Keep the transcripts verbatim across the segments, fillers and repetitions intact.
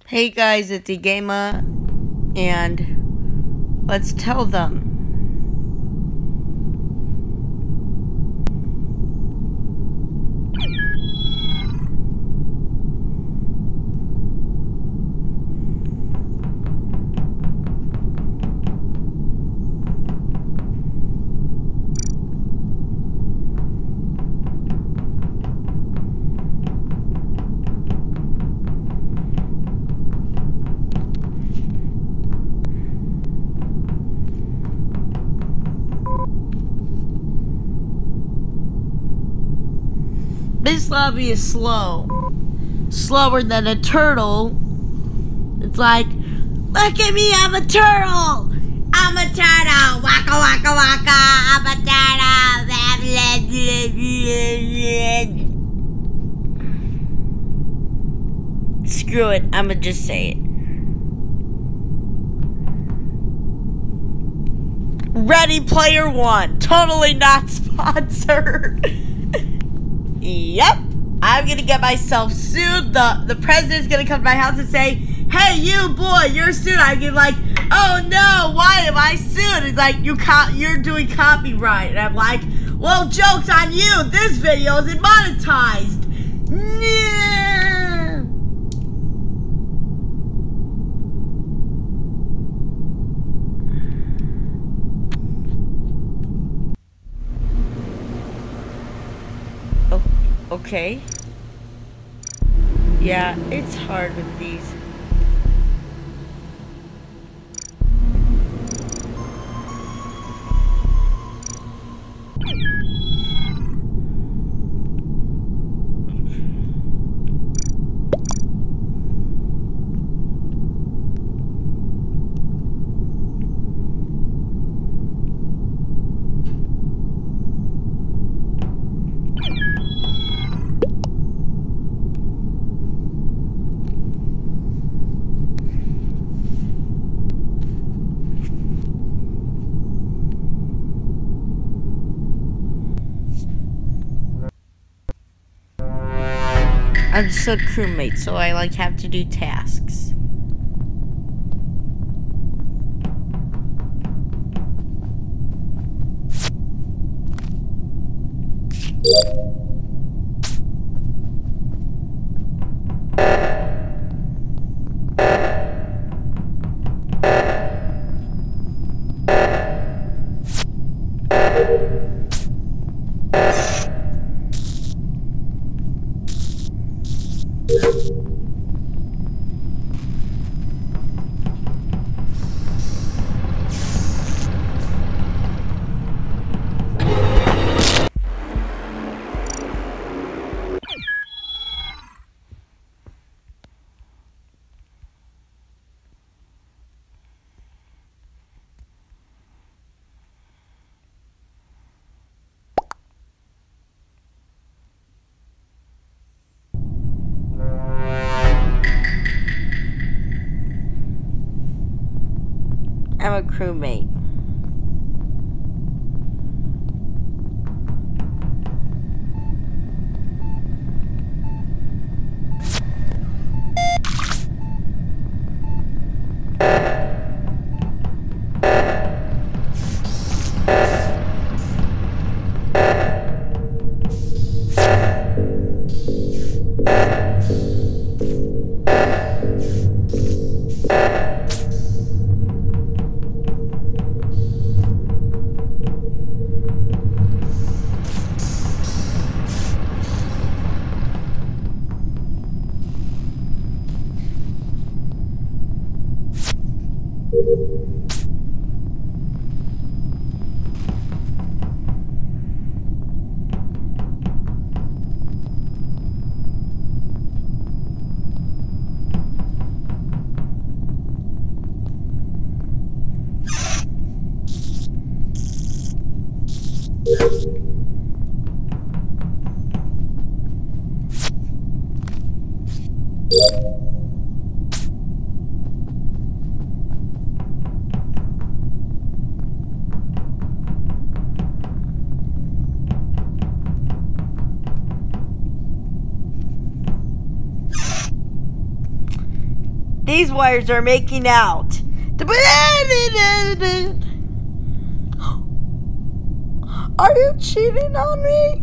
Hey guys, it's Igama, and let's tell them. This lobby is slow. Slower than a turtle. It's like, look at me, I'm a turtle! I'm a turtle! Waka waka waka! I'm a turtle! Screw it, I'ma just say it. Ready Player One. Totally not sponsored. Yep, I'm gonna get myself sued. The the president's gonna come to my house and say, "Hey, you boy, you're sued." I get like, "Oh no, why am I sued?" It's like you co you're doing copyright, and I'm like, "Well, joke's on you. This video isn't monetized." Nah. Okay. Yeah, it's hard with these. I'm just a crewmate, so I like have to do tasks. I'm a crewmate. These wires are making out. Are you cheating on me?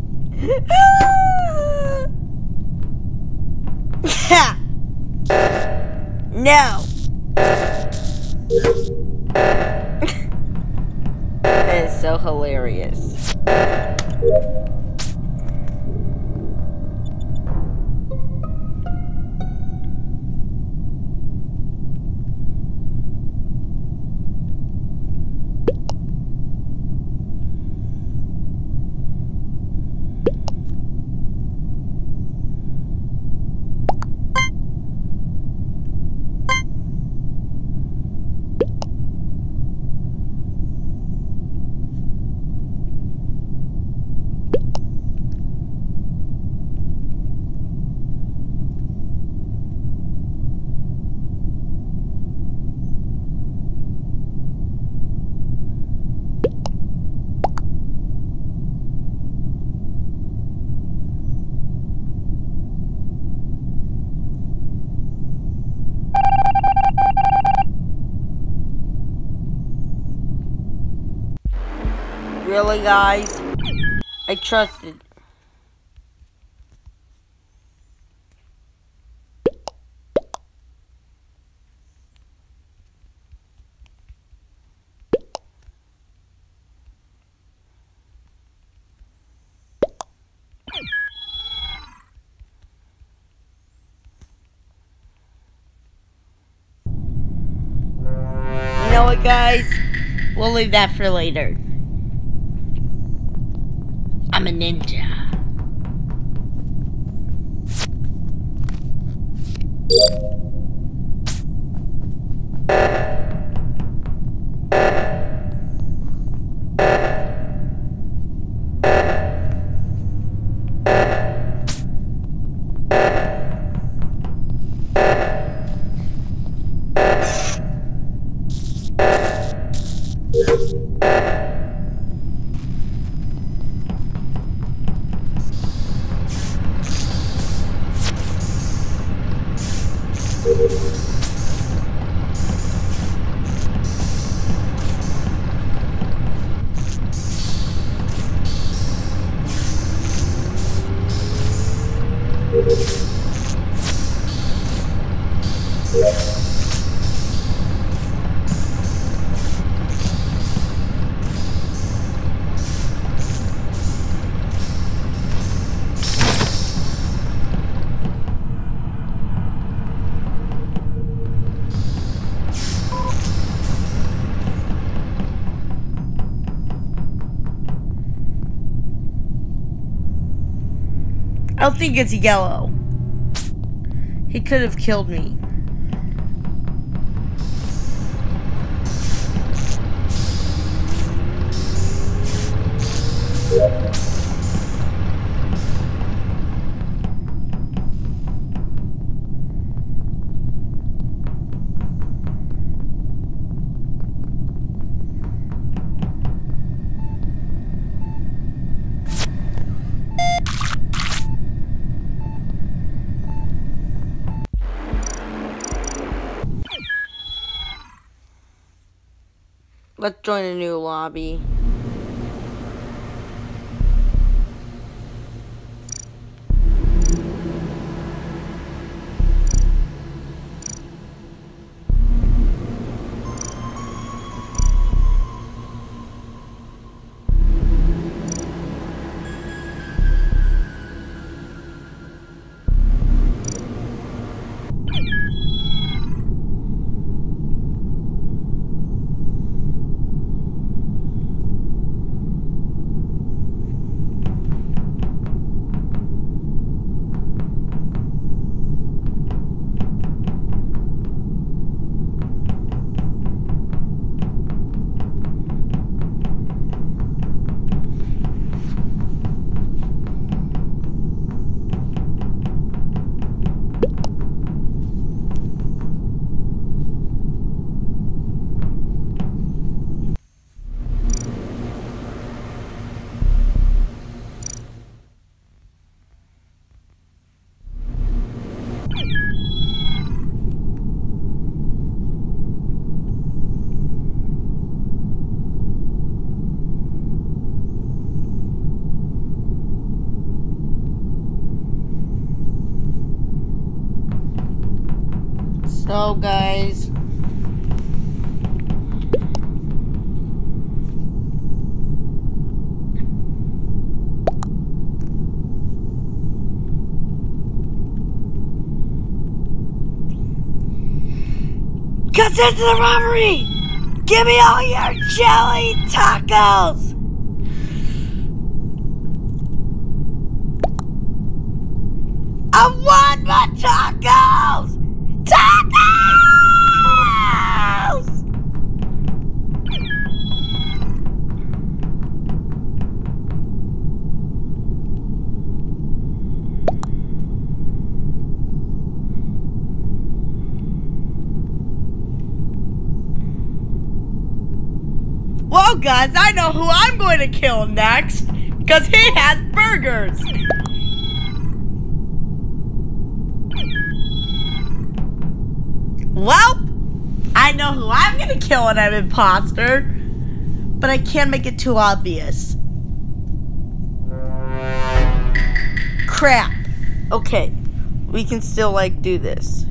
No. That is so hilarious. Really, guys? I trusted. You know what, guys? We'll leave that for later. I'm a ninja. I don't think it's yellow. He could have killed me. Let's join a new lobby. go, guys. Consent to the robbery! Give me all your chili tacos! I want my tacos! Tacos! Well, guys, I know who I'm going to kill next, because he has burgers. Well, I know who I'm going to kill when I'm imposter, but I can't make it too obvious. Crap. Okay, we can still, like, do this.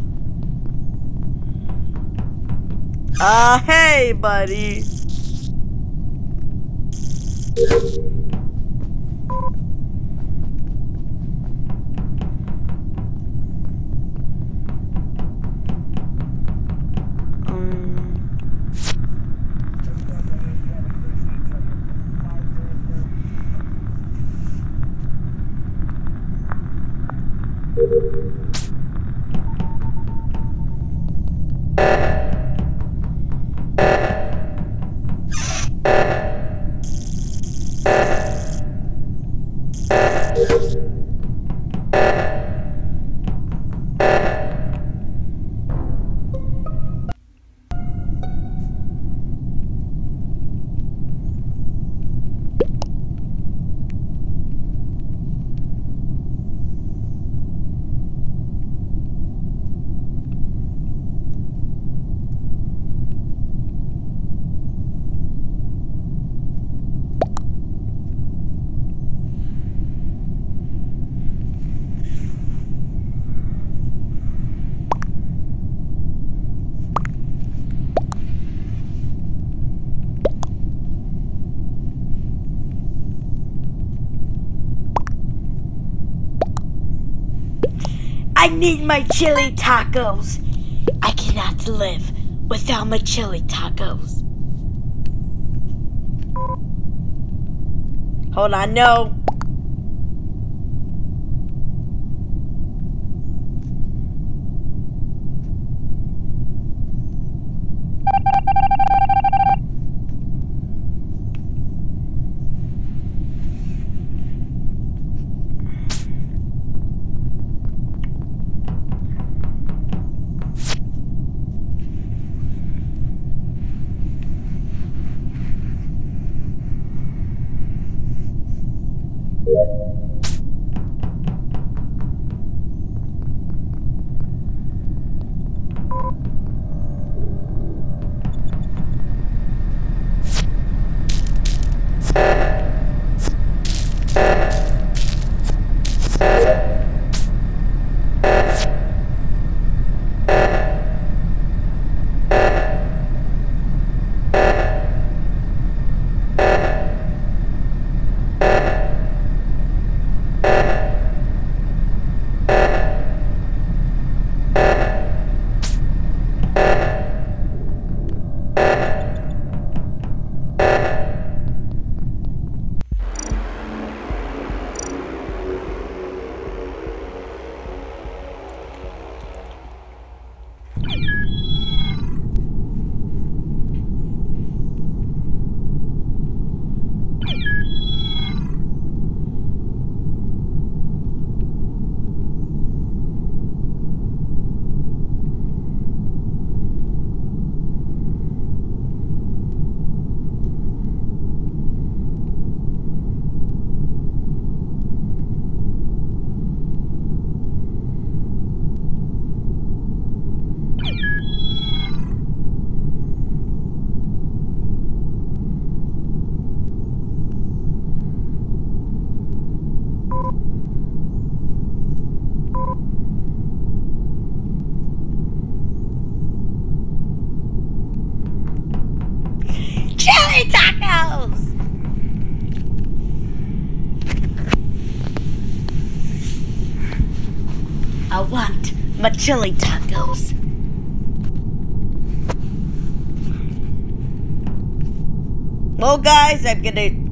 Uh, hey, buddy. I need my chili tacos. I cannot live without my chili tacos. Hold on, no. my chili tacos. Well, guys, I'm gonna